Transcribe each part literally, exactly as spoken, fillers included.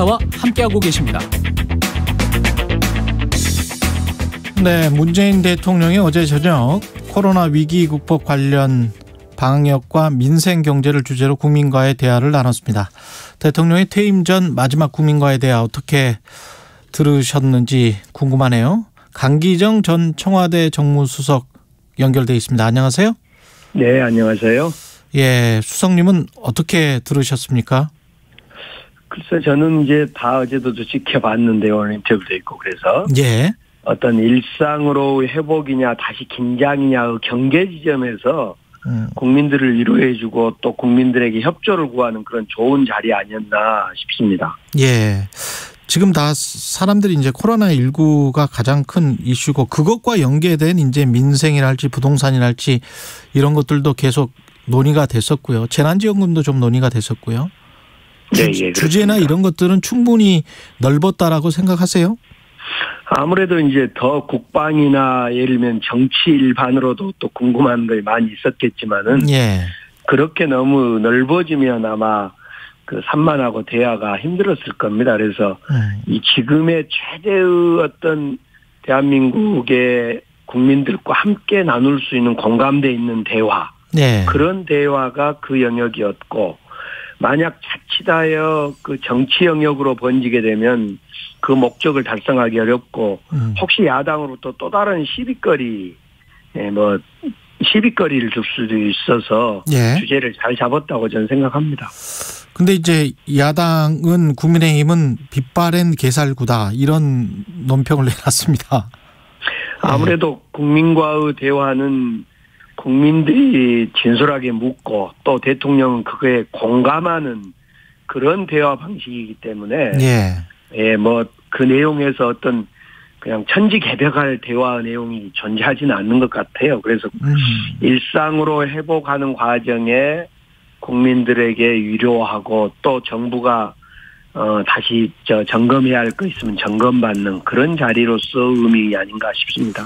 시사와 함께하고 계십니다. 네, 문재인 대통령이 어제 저녁 코로나 위기 극복 관련 방역과 민생 경제를 주제로 국민과의 대화를 나눴습니다. 대통령의 퇴임 전 마지막 국민과의 대화 어떻게 들으셨는지 궁금하네요. 강기정 전 청와대 정무수석 연결돼 있습니다. 안녕하세요. 네, 안녕하세요. 예, 수석님은 어떻게 들으셨습니까? 글쎄, 저는 이제 다 어제도 지켜봤는데요. 오늘 인터뷰도 있고 그래서. 예. 어떤 일상으로 회복이냐 다시 긴장이냐 경계 지점에서 음. 국민들을 위로해주고 또 국민들에게 협조를 구하는 그런 좋은 자리 아니었나 싶습니다. 예. 지금 다 사람들이 이제 코로나십구가 가장 큰 이슈고 그것과 연계된 이제 민생이랄지 부동산이랄지 이런 것들도 계속 논의가 됐었고요. 재난지원금도 좀 논의가 됐었고요. 네, 주, 예, 주제나 이런 것들은 충분히 넓었다라고 생각하세요? 아무래도 이제 더 국방이나 예를 들면 정치 일반으로도 또 궁금한 것이 많이 있었겠지만은 예. 그렇게 너무 넓어지면 아마 그 산만하고 대화가 힘들었을 겁니다. 그래서 음. 이 지금의 최대의 어떤 대한민국의 국민들과 함께 나눌 수 있는 공감대 있는 대화 네. 그런 대화가 그 영역이었고 만약 자칫하여 그 정치 영역으로 번지게 되면 그 목적을 달성하기 어렵고 음. 혹시 야당으로부터 또 다른 시비거리 뭐 시비거리를 줄 수도 있어서 예. 주제를 잘 잡았다고 저는 생각합니다. 근데 이제 야당은 국민의힘은 빛바랜 개살구다 이런 논평을 내놨습니다. 아무래도 국민과의 대화는 국민들이 진솔하게 묻고 또 대통령은 그거에 공감하는 그런 대화 방식이기 때문에 예, 예 뭐 그 내용에서 어떤 그냥 천지개벽할 대화 내용이 존재하지는 않는 것 같아요. 그래서 음. 일상으로 회복하는 과정에 국민들에게 위로하고 또 정부가 어 다시 저 점검해야 할 거 있으면 점검받는 그런 자리로서 의미 아닌가 싶습니다.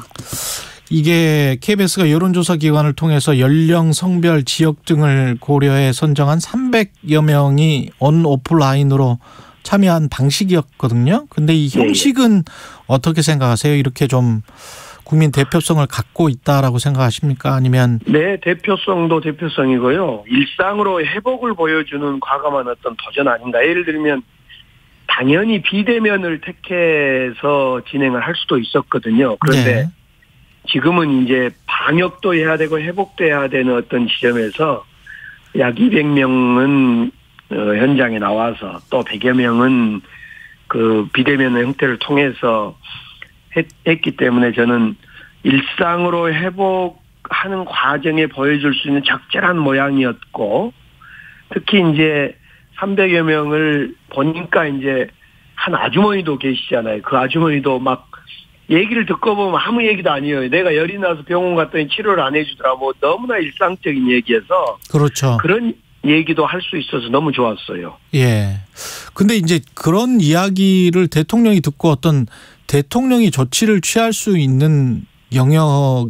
이게 케이비에스가 여론조사 기관을 통해서 연령, 성별, 지역 등을 고려해 선정한 삼백여 명이 온 오프라인으로 참여한 방식이었거든요. 근데 이 형식은 어떻게 생각하세요? 이렇게 좀 국민 대표성을 갖고 있다라고 생각하십니까? 아니면 네, 대표성도 대표성이고요. 일상으로 회복을 보여주는 과감한 어떤 도전 아닌가. 예를 들면 당연히 비대면을 택해서 진행을 할 수도 있었거든요. 그런데 네. 지금은 이제 방역도 해야 되고 회복도 해야 되는 어떤 지점에서 약 이백 명은 현장에 나와서 또 백여 명은 그 비대면 형태를 통해서 했, 했기 때문에 저는 일상으로 회복하는 과정에 보여줄 수 있는 적절한 모양이었고 특히 이제 삼백여 명을 보니까 이제 한 아주머니도 계시잖아요. 그 아주머니도 막 얘기를 듣고 보면 아무 얘기도 아니에요. 내가 열이 나서 병원 갔더니 치료를 안 해주더라. 뭐 너무나 일상적인 얘기여서. 그렇죠. 그런 얘기도 할 수 있어서 너무 좋았어요. 예. 근데 이제 그런 이야기를 대통령이 듣고 어떤 대통령이 조치를 취할 수 있는 영역도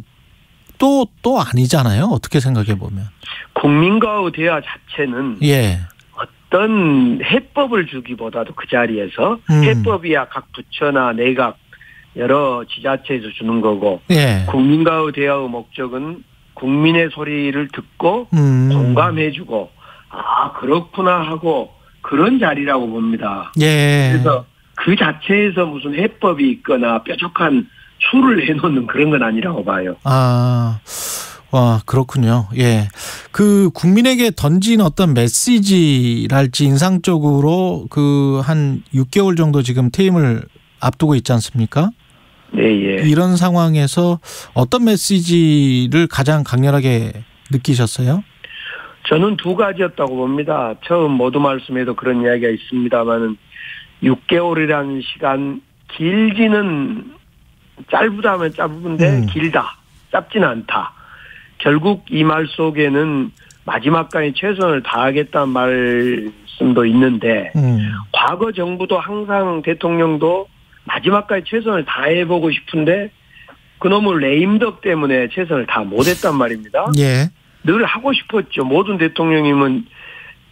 또 아니잖아요. 어떻게 생각해 보면. 국민과의 대화 자체는. 예. 어떤 해법을 주기보다도 그 자리에서 음. 해법이야 각 부처나 내각 여러 지자체에서 주는 거고 예. 국민과의 대화의 목적은 국민의 소리를 듣고 음. 공감해주고 아 그렇구나 하고 그런 자리라고 봅니다. 예. 그래서 그 자체에서 무슨 해법이 있거나 뾰족한 수를 해놓는 그런 건 아니라고 봐요. 아, 와 그렇군요. 예, 그 국민에게 던진 어떤 메시지랄지 인상적으로 그 한 육 개월 정도 지금 퇴임을 앞두고 있지 않습니까? 네, 예. 이런 상황에서 어떤 메시지를 가장 강렬하게 느끼셨어요? 저는 두 가지였다고 봅니다. 처음 모두 말씀에도 그런 이야기가 있습니다만은 육 개월이라는 시간 길지는 짧다 하면 짧은데 음. 길다. 짧지는 않다. 결국 이 말 속에는 마지막까지 최선을 다하겠다는 말씀도 있는데 음. 과거 정부도 항상 대통령도 마지막까지 최선을 다해보고 싶은데 그놈의 레임덕 때문에 최선을 다 못했단 말입니다. 예. 늘 하고 싶었죠. 모든 대통령이면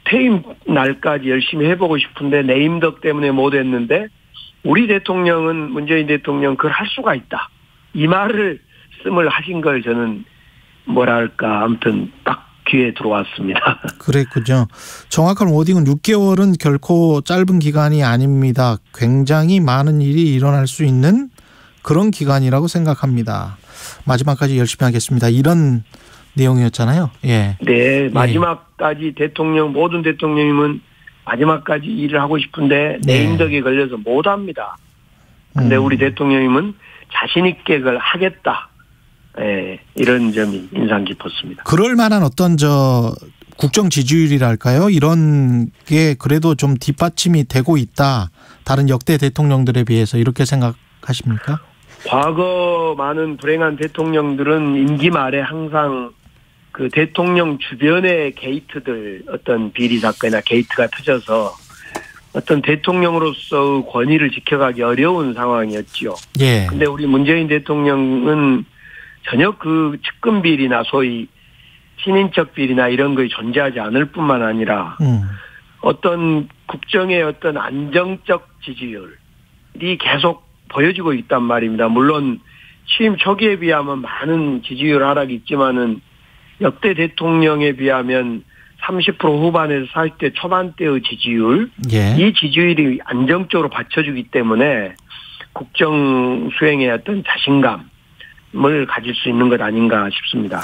퇴임 날까지 열심히 해보고 싶은데 내 임덕 때문에 못했는데 우리 대통령은 문재인 대통령 그걸 할 수가 있다. 이 말을 씀을 하신 걸 저는 뭐랄까 아무튼 딱 귀에 들어왔습니다. 그랬군요. 정확한 워딩은 육 개월은 결코 짧은 기간이 아닙니다. 굉장히 많은 일이 일어날 수 있는 그런 기간이라고 생각합니다. 마지막까지 열심히 하겠습니다. 이런 내용이었잖아요. 예. 네, 마지막까지 예. 대통령 모든 대통령님은 마지막까지 일을 하고 싶은데 내 네. 임덕에 걸려서 못합니다. 근데 음. 우리 대통령님은 자신 있게 그걸 하겠다. 예, 이런 점이 인상 깊었습니다. 그럴 만한 어떤 저 국정 지지율이랄까요? 이런 게 그래도 좀 뒷받침이 되고 있다. 다른 역대 대통령들에 비해서 이렇게 생각하십니까? 과거 많은 불행한 대통령들은 임기 말에 항상 그 대통령 주변의 게이트들 어떤 비리 사건이나 게이트가 터져서 어떤 대통령으로서의 권위를 지켜가기 어려운 상황이었죠. 예. 근데 우리 문재인 대통령은 전혀 그 측근 비리나 소위 친인척 비리나 이런 것이 존재하지 않을 뿐만 아니라 음. 어떤 국정의 어떤 안정적 지지율이 계속 보여지고 있단 말입니다. 물론 취임 초기에 비하면 많은 지지율 하락이 있지만은 역대 대통령에 비하면 삼십 퍼센트 후반에서 사십 대 초반대의 지지율, 예. 이 지지율이 안정적으로 받쳐주기 때문에 국정 수행의 어떤 자신감을 가질 수 있는 것 아닌가 싶습니다.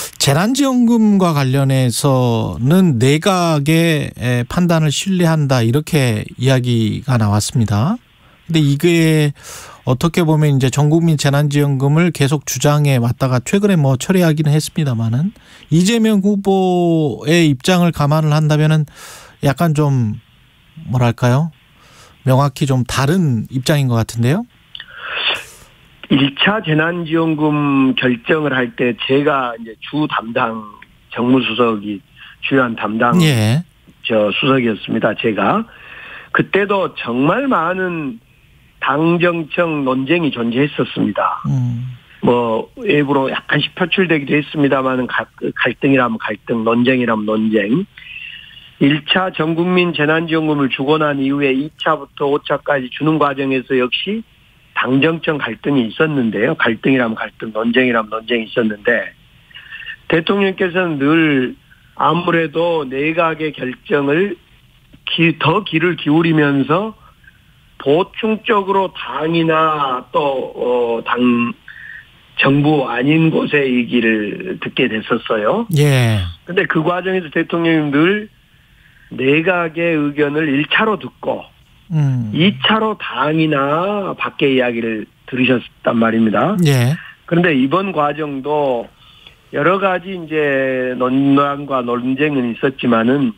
재난지원금과 관련해서는 내각의 판단을 신뢰한다 이렇게 이야기가 나왔습니다. 근데 이게 어떻게 보면 이제 전국민 재난지원금을 계속 주장해 왔다가 최근에 뭐 철회하기는 했습니다만은 이재명 후보의 입장을 감안을 한다면은 약간 좀 뭐랄까요? 명확히 좀 다른 입장인 것 같은데요. 일 차 재난지원금 결정을 할 때 제가 이제 주 담당 정무수석이 주요한 담당 예. 저 수석이었습니다. 제가 그때도 정말 많은 당정청 논쟁이 존재했었습니다. 음. 뭐 일부러 약간씩 표출되기도 했습니다만은 갈등이라면 갈등, 논쟁이라면 논쟁. 일 차 전국민 재난지원금을 주고 난 이후에 이 차부터 오 차까지 주는 과정에서 역시 당정청 갈등이 있었는데요. 갈등이라면 갈등, 논쟁이라면 논쟁이 있었는데 대통령께서는 늘 아무래도 내각의 결정을 기, 더 귀를 기울이면서 보충적으로 당이나 또 어, 당 정부 아닌 곳의 얘기를 듣게 됐었어요. 예. 근데 그 과정에서 대통령이 늘 내각의 의견을 일 차로 듣고 음. 이 차로 당이나 밖의 이야기를 들으셨단 말입니다. 예. 그런데 이번 과정도 여러 가지 이제 논란과 논쟁은 있었지만은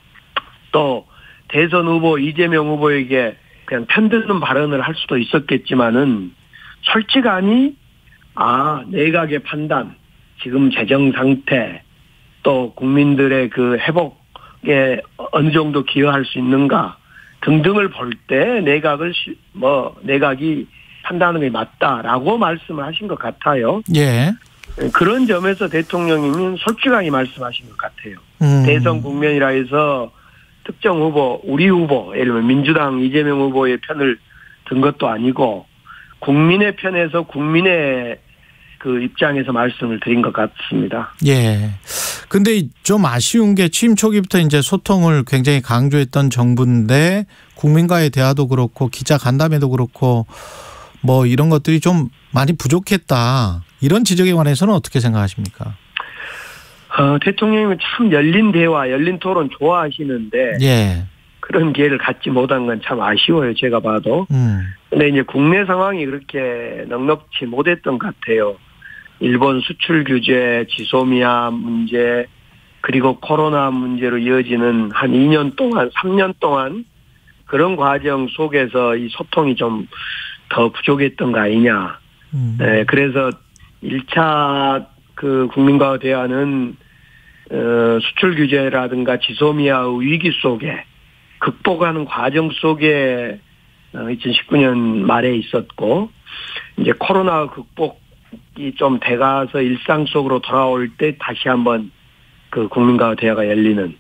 또 대선 후보 이재명 후보에게 그냥 편드는 발언을 할 수도 있었겠지만은 솔직하니 아 내각의 판단, 지금 재정 상태, 또 국민들의 그 회복에 어느 정도 기여할 수 있는가 등등을 볼 때 내각을 뭐 내각이 판단하는 게 맞다라고 말씀을 하신 것 같아요. 예. 그런 점에서 대통령님은 솔직하게 말씀하신 것 같아요. 음. 대선 국면이라 해서 특정 후보, 우리 후보, 예를 들면 민주당 이재명 후보의 편을 든 것도 아니고 국민의 편에서 국민의 그 입장에서 말씀을 드린 것 같습니다. 예. 근데 좀 아쉬운 게 취임 초기부터 이제 소통을 굉장히 강조했던 정부인데 국민과의 대화도 그렇고 기자 간담회도 그렇고 뭐 이런 것들이 좀 많이 부족했다. 이런 지적에 관해서는 어떻게 생각하십니까? 어, 대통령님은 참 열린 대화, 열린 토론 좋아하시는데 예. 그런 기회를 갖지 못한 건 참 아쉬워요. 제가 봐도. 음. 근데 이제 국내 상황이 그렇게 넉넉지 못했던 것 같아요. 일본 수출 규제, 지소미아 문제, 그리고 코로나 문제로 이어지는 한 이 년 동안, 삼 년 동안 그런 과정 속에서 이 소통이 좀 더 부족했던 거 아니냐. 음. 네, 그래서 일 차 그 국민과의 대화는 어, 수출 규제라든가 지소미아의 위기 속에 극복하는 과정 속에 어, 이천십구 년 말에 있었고 이제 코로나 극복이 좀 돼가서 일상 속으로 돌아올 때 다시 한번 그 국민과의 대화가 열리는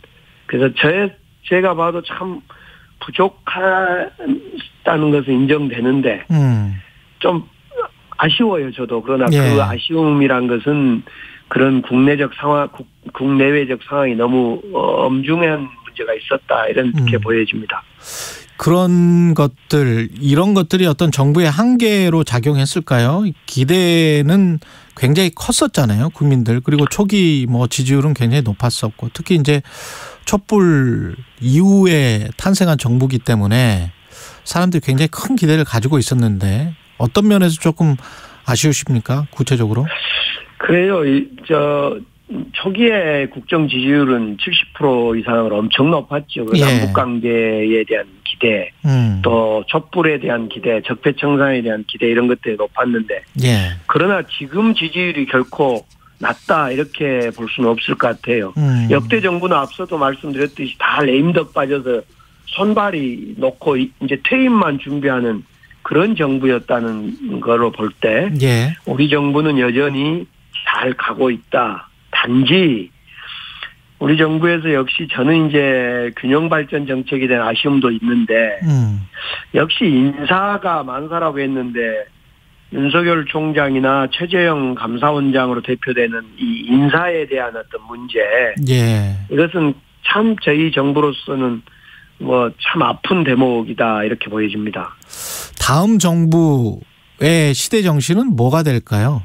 그래서 제, 제가 봐도 참 부족하다는 것은 인정되는데, 음. 좀 아쉬워요, 저도. 그러나 예. 그 아쉬움이란 것은 그런 국내적 상황, 국, 국내외적 상황이 너무 엄중한 문제가 있었다, 이렇게 음. 보여집니다. 그런 것들, 이런 것들이 어떤 정부의 한계로 작용했을까요? 기대는 굉장히 컸었잖아요, 국민들. 그리고 초기 뭐 지지율은 굉장히 높았었고, 특히 이제 촛불 이후에 탄생한 정부기 때문에 사람들이 굉장히 큰 기대를 가지고 있었는데 어떤 면에서 조금 아쉬우십니까? 구체적으로? 그래요. 저 초기에 국정 지지율은 칠십 퍼센트 이상으로 엄청 높았죠. 예. 남북 관계에 대한 기대, 음. 또 촛불에 대한 기대, 적폐청산에 대한 기대 이런 것들이 높았는데, 예. 그러나 지금 지지율이 결코 낮다 이렇게 볼 수는 없을 것 같아요. 음. 역대 정부는 앞서도 말씀드렸듯이 다 레임덕 빠져서 손발이 놓고 이제 퇴임만 준비하는 그런 정부였다는 거로 볼 때, 예. 우리 정부는 여전히 잘 가고 있다. 단지 우리 정부에서 역시 저는 이제 균형발전 정책에 대한 아쉬움도 있는데 음. 역시 인사가 만사라고 했는데 윤석열 총장이나 최재형 감사원장으로 대표되는 이 인사에 대한 어떤 문제 예. 이것은 참 저희 정부로서는 뭐 참 아픈 대목이다 이렇게 보여집니다. 다음 정부의 시대 정신은 뭐가 될까요?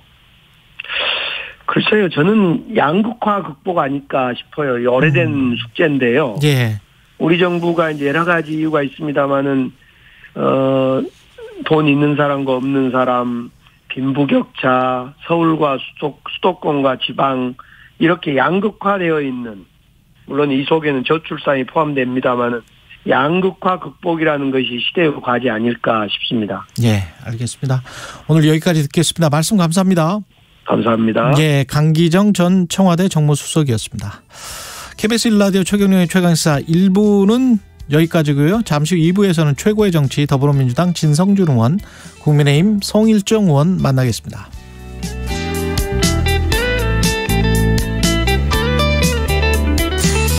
글쎄요. 저는 양극화 극복 아닐까 싶어요. 오래된 음. 숙제인데요. 예. 우리 정부가 이제 여러 가지 이유가 있습니다만은 어, 돈 있는 사람과 없는 사람, 빈부격차, 서울과 수도, 수도권과 지방 이렇게 양극화되어 있는 물론 이 속에는 저출산이 포함됩니다만은 양극화 극복이라는 것이 시대의 과제 아닐까 싶습니다. 예, 알겠습니다. 오늘 여기까지 듣겠습니다. 말씀 감사합니다. 감사합니다. 예, 강기정 전 청와대 정무수석이었습니다. 케이비에스 일 라디오 최경영의 최강시사 일 부는 여기까지고요. 잠시 후 이 부에서는 최고의 정치 더불어민주당 진성준 의원, 국민의힘 송일정 의원 만나겠습니다.